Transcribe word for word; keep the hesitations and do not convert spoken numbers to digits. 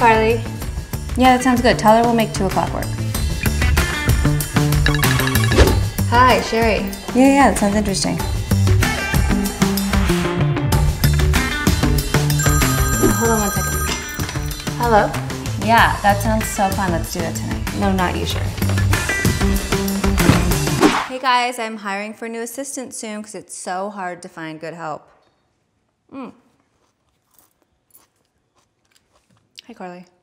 Carly. Yeah, that sounds good. Tell her we'll make two o'clock work. Hi, Sherry. Yeah, yeah, that sounds interesting. Hold on one second. Hello? Yeah, that sounds so fun. Let's do that tonight. No, not you, Sherry. Hey guys, I'm hiring for a new assistant soon because it's so hard to find good help. Mm. Hi, Carly.